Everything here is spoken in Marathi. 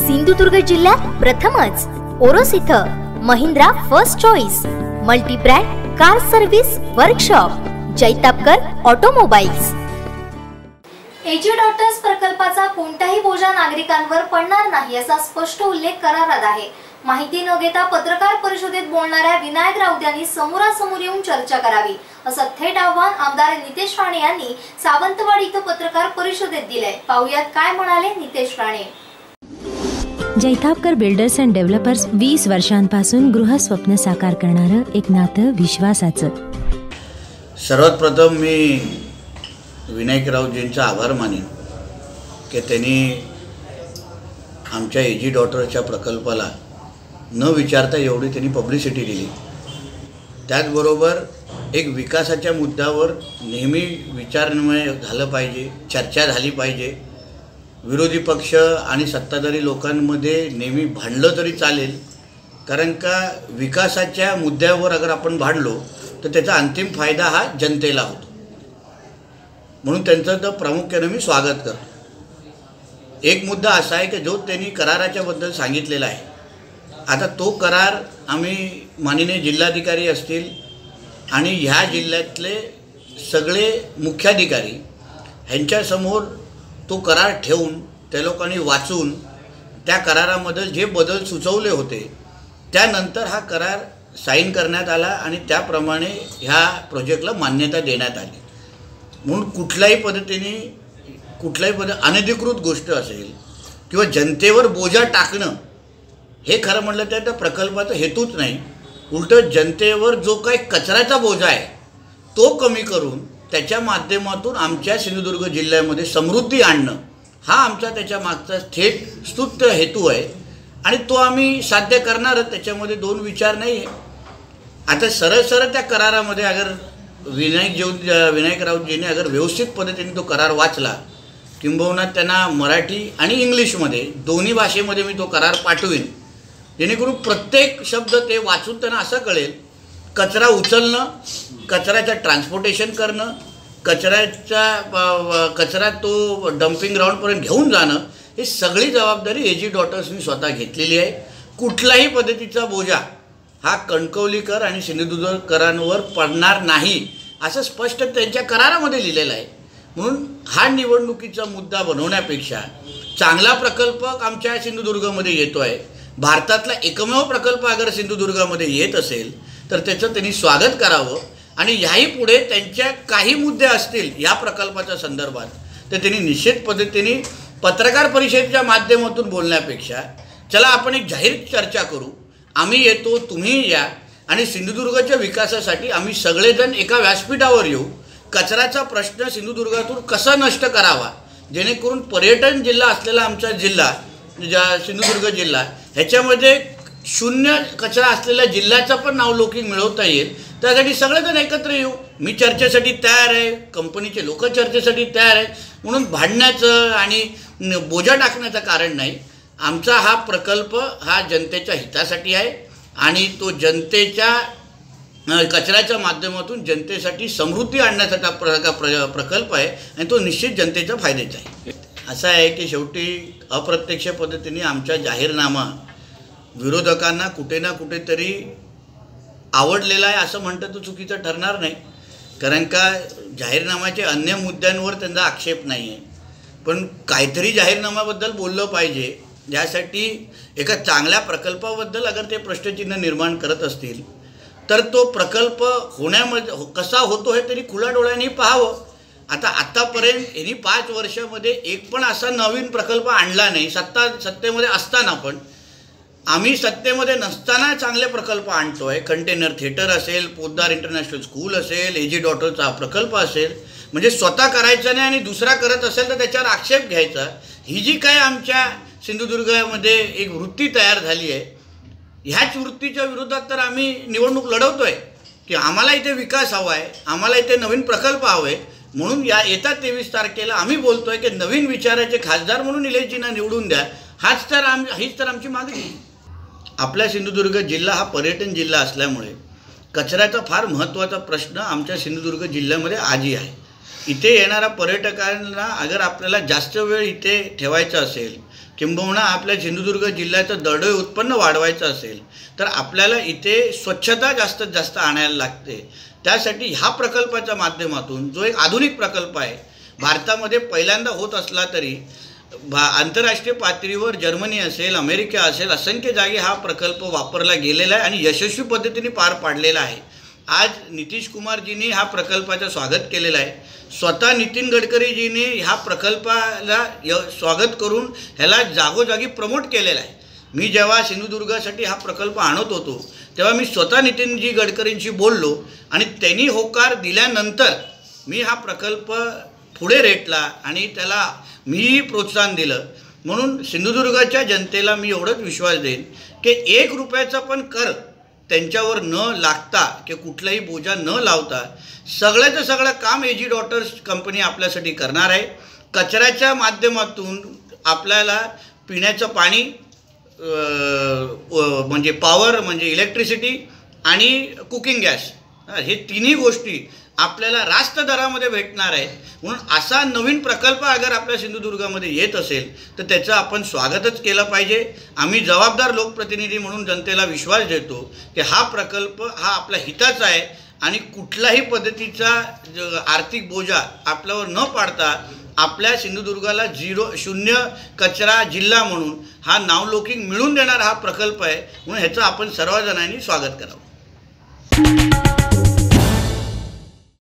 सिंधुदुर्ग जिल्ह्यात प्रथमच ओरोस इथं Mahindra first choice multi brand car service workshop Jaitapkar automobiles. AG daughters प्रकल्पाचा कोणताही बोजा नागरिकांवर पडणार नाही असा स्पष्ट उल्लेख करारात आहे। माहिती न घेता पत्रकार परिषदेत बोलणाऱ्या विनायक राऊत यांनी समोरासमोर येऊन चर्चा करावी असं थेट आव्हान आमदार नितेश राणे यांनी सावंतवाडी इथं पत्रकार परिषदेत दिले। पाहुयात काय म्हणाले Nitesh Rane. Jaitapkar builders and developers 20 वर्षांपासून गृहस्वप्न साकार करणारं एक नातं विश्वासाचं। सर्वात प्रथम मी विनायक राऊतजींचा आभार मानेन की त्यांनी आमच्या एजी डॉटरच्या प्रकल्पाला न विचारता एवढी त्यांनी पब्लिसिटी दिली। त्याचबरोबर एक विकासाच्या मुद्द्यावर नेहमी विचारविनिमय झालं पाहिजे, चर्चा झाली पाहिजे। विरोधी पक्ष आणि सत्ताधारी लोकांमध्ये नेहमी भांडलं तरी चालेल, कारण का विकासाच्या मुद्द्यावर अगर आपण भांडलो तर त्याचा अंतिम फायदा हा जनतेला होतो। म्हणून त्यांचं तर प्रामुख्याने मी स्वागत करतो। एक मुद्दा असा आहे की जो त्यांनी कराराच्या बद्दल सांगितलेला आहे, आता तो करार आम्ही माननीय जिल्हाधिकारी असतील आणि ह्या जिल्ह्यातले सगळे मुख्याधिकारी ह्यांच्यासमोर तो करार ठेवून त्या लोकांनी वाचून त्या करारामध्ये जे बदल सुचवले होते त्यानंतर हा करार साईन करण्यात आला आणि त्याप्रमाणे ह्या प्रोजेक्टला मान्यता देण्यात आली। म्हणून कुठल्याही पद्धतीने अनधिकृत गोष्ट असेल किंवा जनतेवर बोजा टाकणं हे खरं म्हटलं तर त्या प्रकल्पाचा हेतूच नाही। उलटं जनतेवर जो काही कचऱ्याचा बोजा आहे तो कमी करून त्याच्या माध्यमातून आमच्या सिंधुदुर्ग जिल्ह्यामध्ये समृद्धी आणणं हा आमचा त्याच्या मागचा थेट स्तुत हेतू आहे आणि तो आम्ही साध्य करणारच। त्याच्यामध्ये दोन विचार नाही आहे। आता सरळ त्या करारामध्ये अगर विनायक राऊतजींनी अगर व्यवस्थित पद्धतीने तो करार वाचला, किंबहुना त्यांना मराठी आणि इंग्लिशमध्ये दोन्ही भाषेमध्ये मी तो करार पाठवीन, जेणेकरून प्रत्येक शब्द ते वाचून त्यांना असं कळेल कचरा उचलणं, कचऱ्याचं ट्रान्सपोर्टेशन करणं, कचरा तो डम्पिंग ग्राउंडपर्यंत घेऊन जाणं ही सगळी जबाबदारी एजी डॉटर्सनी स्वतः घेतलेली आहे। कुठल्याही पद्धतीचा बोजा हा कणकवलीकर आणि सिंधुदुर्गकरांवर पडणार नाही असं स्पष्ट त्यांच्या करारामध्ये लिहिलेलं आहे। म्हणून हा निवडणुकीचा मुद्दा बनवण्यापेक्षा चांगला प्रकल्प आमच्या सिंधुदुर्गमध्ये येतो आहे, भारतातला एकमेव प्रकल्प अगर सिंधुदुर्गामध्ये येत असेल तर त्याचं त्यांनी स्वागत करावं आणि याही पुढे त्यांच्या काही मुद्दे असतील या प्रकल्पाच्या संदर्भात तर त्यांनी निश्चित पद्धतीने पत्रकार परिषदेच्या माध्यमातून बोलण्यापेक्षा चला आपण एक जाहीर चर्चा करू, आम्ही येतो, तुम्ही या आणि सिंधुदुर्गाच्या विकासासाठी आम्ही सगळेजण एका व्यासपीठावर येऊ। कचऱ्याचा प्रश्न सिंधुदुर्गातून कसा नष्ट करावा जेणेकरून पर्यटन जिल्हा असलेला आमचा जिल्हा सिंधुदुर्ग जिल्हा ह्याच्यामध्ये शून्य कचरा असलेल्या जिल्ह्याचं पण नावलौकिक मिळवता येईल, त्यासाठी सगळेजण एकत्र येऊ। मी चर्चेसाठी तयार आहे, कंपनीचे लोक चर्चेसाठी तयार आहेत। म्हणून भांडण्याचं आणि बोजा टाकण्याचं कारण नाही। आमचा हा प्रकल्प हा जनतेच्या हितासाठी आहे आणि तो जनतेच्या कचऱ्याच्या माध्यमातून जनतेसाठी समृद्धी आणण्याचा प्रकल्प आहे आणि तो निश्चित जनतेच्या फायद्याचा आहे। असं आहे की शेवटी अप्रत्यक्ष पद्धतीने आमचा जाहीरनामा विरोधकांना कुठे ना कुठेतरी आवडलेला आहे असं म्हणतं तर चुकीचं ठरणार नाही, कारण का जाहीरनाम्याचे अन्य मुद्द्यांवर त्यांचा आक्षेप नाही आहे। पण काहीतरी जाहीरनाम्याबद्दल बोललं पाहिजे, यासाठी एका चांगल्या प्रकल्पाबद्दल अगर ते प्रश्नचिन्ह निर्माण करत असतील तर तो प्रकल्प होण्यामध्ये कसा होतो हे तरी खुल्या डोळ्यांनी पाहावं। आतापर्यंत यांनी 5 वर्षामध्ये एक पण असा नवीन प्रकल्प आणला नाही। सत्तेमध्ये असताना पण आम्ही सत्तेमध्ये नसताना चांगले प्रकल्प आणतोय। कंटेनर थिएटर असेल, पोद्दार इंटरनॅशनल स्कूल असेल, एजी डॉटरचा प्रकल्प असेल, म्हणजे स्वतः करायचं नाही आणि दुसरा करत असेल तर त्याच्यावर आक्षेप घ्यायचा। ही जी काय आमच्या सिंधुदुर्गामध्ये एक वृत्ती तयार झाली आहे, ह्याच वृत्तीच्या विरोधात तर आम्ही निवडणूक लढवतोय की आम्हाला इथे विकास हवा आहे, आम्हाला इथे नवीन प्रकल्प हवे। म्हणून येत्या 23 तारखेला आम्ही बोलतोय की नवीन विचाराचे खासदार म्हणून निलेशजींना निवडून द्या, हीच तर आमची मागणी। आपला सिंधुदुर्ग जिल्हा हा पर्यटन जिल्हा असल्यामुळे कचऱ्याचा फार महत्त्वाचा प्रश्न आमच्या सिंधुदुर्ग जिल्ह्यामध्ये आजही आहे। इथे येणाऱ्या पर्यटकांना अगर आपल्याला जास्त वेळ इथे ठेवायचं असेल किंबहुना आपल्या सिंधुदुर्ग जिल्ह्याचं दरडोई उत्पन्न वाढवायचं असेल तर आपल्याला इथे स्वच्छता जास्तीत जास्त आणायला लागते. त्यासाठी ह्या प्रकल्पाच्या माध्यमातून जो एक आधुनिक प्रकल्प आहे, भारतामध्ये पहिल्यांदा होत असला तरी आंतरराष्ट्रीय पातळीवर जर्मनी असेल, अमेरिका असेल, असंख्य जागी हा प्रकल्प वापरला गेलेला आहे आणि यशस्वी पद्धतीने पार पाडलेला आहे. आज नितीश कुमारजींनी हा प्रकल्पाचं स्वागत केलेलं आहे. स्वतः नितीन गडकरीजींनी ह्या प्रकल्पाला स्वागत करून ह्याला जागोजागी प्रमोट केलेला आहे. मी जेव्हा सिंधुदुर्गासाठी हा प्रकल्प आणत होतो तेव्हा मी स्वतः नितीनजी गडकरींशी बोललो आणि त्यांनी होकार दिल्यानंतर मी हा प्रकल्प पुढे रेटला आणि त्याला मी प्रोत्साहन दिलं. म्हणून सिंधुदुर्गाच्या जनतेला मी एवढंच विश्वास देईन की 1 रुपयाचा पण कर त्यांच्यावर न लागता की कुठलाही बोजा न लावता सगळ्याचं सगळं काम एजी डॉटर्स कंपनी आपल्यासाठी करणार आहे. कचऱ्याच्या माध्यमातून आपल्याला पिण्याचं पाणी म्हणजे पॉवर म्हणजे इलेक्ट्रिसिटी आणि कुकिंग गॅस हे तिन्ही गोष्टी आपल्याला रास्त दरामध्ये भेटणार आहे. म्हणून असा नवीन प्रकल्प अगर आपल्या सिंधुदुर्गामध्ये येत असेल तर त्याचं आपण स्वागतच केलं पाहिजे. आम्ही जबाबदार लोकप्रतिनिधी म्हणून जनतेला विश्वास देतो की हा प्रकल्प हा आपल्या हिताचा आहे आणि कुठल्याही पद्धतीचा आर्थिक बोजा आपल्यावर न पाडता आपल्या सिंधुदुर्गाला शून्य कचरा जिल्हा म्हणून हा नावलौकिक मिळवून देणारा हा प्रकल्प आहे. म्हणून ह्याचं आपण सर्वजणांनी स्वागत करावं.